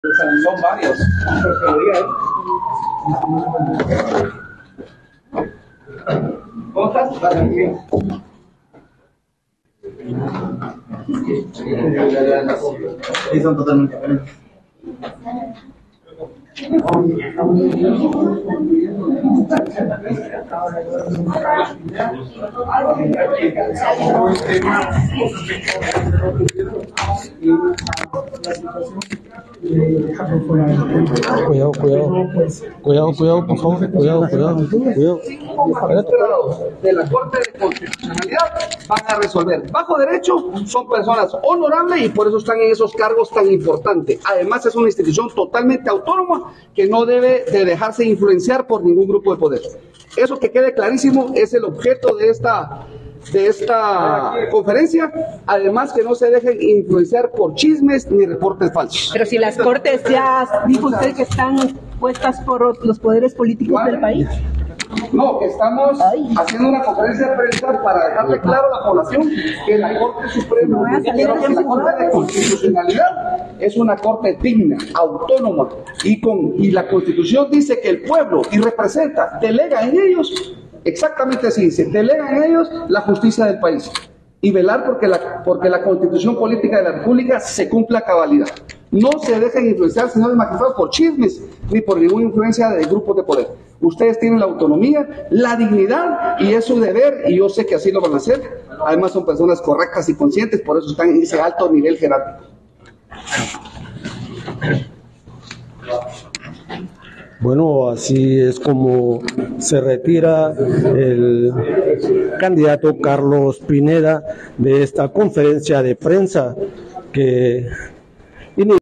Son varios. ¿Cómo estás? Bien. Sí, son totalmente diferentes. Cuidado, por favor, cuidado. De la Corte de Constitucionalidad van a resolver. Bajo derecho son personas honorables y por eso están en esos cargos tan importantes. Además es una institución totalmente autónoma que no debe de dejarse influenciar por ningún grupo de poder. Eso que quede clarísimo es el objeto de esta conferencia, además que no se dejen influenciar por chismes ni reportes falsos. Pero si las cortes ya dijo usted que están puestas por los poderes políticos del país. No, que estamos haciendo una conferencia de prensa para dejarle claro a la población que la Corte Suprema, que la Corte de Constitucionalidad es una corte digna, autónoma, y la Constitución dice que el pueblo y representa, delega en ellos. Exactamente así dice, delegan en ellos la justicia del país y velar porque la Constitución Política de la República se cumpla a cabalidad. No se dejen influenciar, señores magistrados, por chismes ni por ninguna influencia de grupos de poder. Ustedes tienen la autonomía, la dignidad y es su deber, y yo sé que así lo van a hacer. Además son personas correctas y conscientes, por eso están en ese alto nivel jerárquico. Bueno, así es como se retira el candidato Carlos Pineda de esta conferencia de prensa que